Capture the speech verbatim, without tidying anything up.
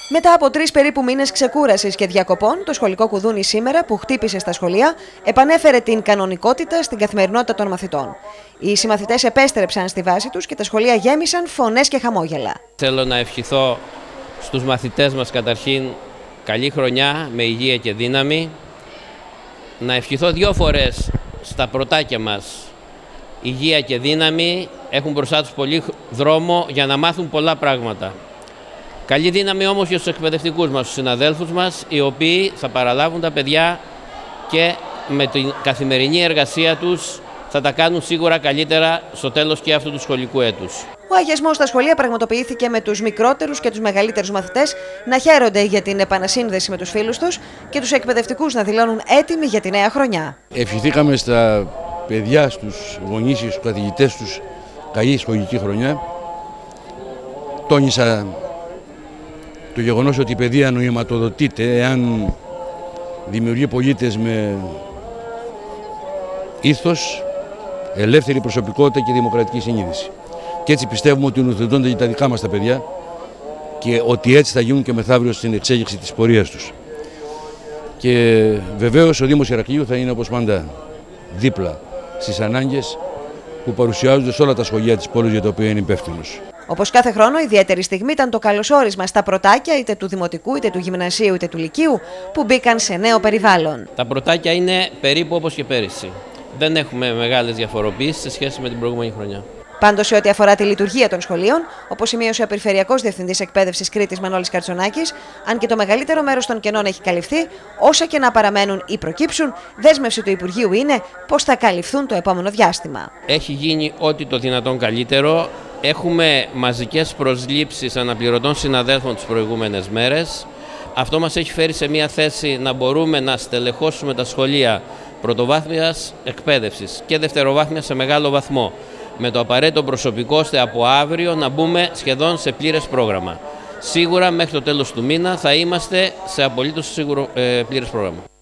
Μετά από τρεις περίπου μήνες ξεκούρασης και διακοπών, το σχολικό κουδούνι σήμερα που χτύπησε στα σχολεία επανέφερε την κανονικότητα στην καθημερινότητα των μαθητών. Οι συμμαθητές επέστρεψαν στη βάση τους και τα σχολεία γέμισαν φωνές και χαμόγελα. Θέλω να ευχηθώ στους μαθητές μας καταρχήν καλή χρονιά με υγεία και δύναμη. Να ευχηθώ δύο φορές στα πρωτάκια μας υγεία και δύναμη. Έχουν μπροστά τους πολύ δρόμο για να μάθουν πολλά πράγματα. Καλή δύναμη όμως για τους εκπαιδευτικούς μας, τους συναδέλφους μας, οι οποίοι θα παραλάβουν τα παιδιά και με την καθημερινή εργασία τους θα τα κάνουν σίγουρα καλύτερα στο τέλος και αυτού του σχολικού έτους. Ο αγιασμός στα σχολεία πραγματοποιήθηκε με τους μικρότερους και τους μεγαλύτερους μαθητές να χαίρονται για την επανασύνδεση με τους φίλους τους και τους εκπαιδευτικούς να δηλώνουν έτοιμοι για τη νέα χρονιά. Ευχηθήκαμε στα παιδιά, στους γονείς και στους καθηγητές τους καλή σχολική χρονιά. Τόνισα το γεγονός ότι η παιδεία νοηματοδοτείται εάν δημιουργεί πολίτες με ήθος, ελεύθερη προσωπικότητα και δημοκρατική συνείδηση. Και έτσι πιστεύουμε ότι νοθετώνται και τα δικά μας τα παιδιά και ότι έτσι θα γίνουν και μεθαύριο στην εξέλιξη της πορείας τους. Και βεβαίως ο Δήμος Ηρακλείου θα είναι όπως πάντα δίπλα στις ανάγκες που παρουσιάζονται σε όλα τα σχολεία της πόλης για τα οποία είναι υπεύθυνος. Όπως κάθε χρόνο, ιδιαίτερη στιγμή ήταν το καλωσόρισμα στα πρωτάκια είτε του Δημοτικού, είτε του Γυμνασίου, είτε του Λυκείου που μπήκαν σε νέο περιβάλλον. Τα πρωτάκια είναι περίπου όπως και πέρυσι. Δεν έχουμε μεγάλες διαφοροποιήσεις σε σχέση με την προηγούμενη χρονιά. Πάντως, σε ό,τι αφορά τη λειτουργία των σχολείων, όπως σημείωσε ο Περιφερειακός Διευθυντής Εκπαίδευσης Κρήτης Μανώλης Καρτσονάκης, αν και το μεγαλύτερο μέρος των κενών έχει καλυφθεί, όσα και να παραμένουν ή προκύψουν, δέσμευση του Υπουργείου είναι πώς θα καλυφθούν το επόμενο διάστημα. Έχει γίνει ό,τι το δυνατόν καλύτερο. Έχουμε μαζικές προσλήψεις αναπληρωτών συναδέλφων τις προηγούμενες μέρες. Αυτό μας έχει φέρει σε μια θέση να μπορούμε να στελεχώσουμε τα σχολεία πρωτοβάθμιας εκπαίδευσης και δευτεροβάθμιας σε μεγάλο βαθμό, με το απαραίτητο προσωπικό ώστε από αύριο να μπούμε σχεδόν σε πλήρες πρόγραμμα. Σίγουρα μέχρι το τέλος του μήνα θα είμαστε σε απολύτως σίγουρο ε, πλήρες πρόγραμμα.